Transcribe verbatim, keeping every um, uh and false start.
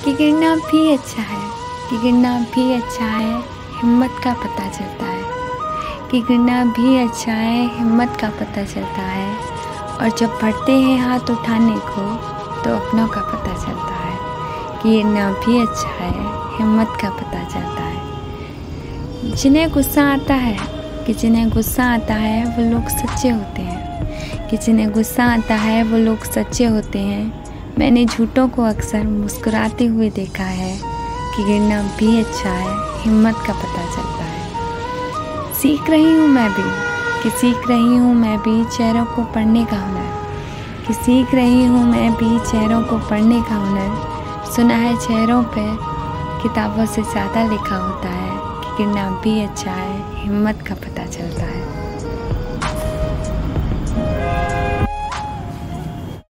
कि गिरना भी अच्छा है, कि गिरना भी अच्छा है, हिम्मत का पता चलता है। कि गिरना भी अच्छा है, हिम्मत का पता चलता है। और जब बढ़ते हैं हाथ उठाने को तो अपनों का पता चलता है। कि गिरना भी अच्छा है, हिम्मत का पता चलता है। जिन्हें गुस्सा आता है कि जिन्हें गुस्सा आता है वो लोग सच्चे होते हैं। कि जिन्हें गुस्सा आता है वो लोग सच्चे होते हैं। मैंने झूठों को अक्सर मुस्कुराते हुए देखा है। कि गिरना भी अच्छा है, हिम्मत का पता चलता है। सीख रही हूँ मैं भी कि सीख रही हूँ मैं भी चेहरों को पढ़ने का हुनर। कि सीख रही हूँ मैं भी चेहरों को पढ़ने का हुनर। सुना है चेहरों पे किताबों से ज़्यादा लिखा होता है। कि गिरना भी अच्छा है, हिम्मत का पता चलता है।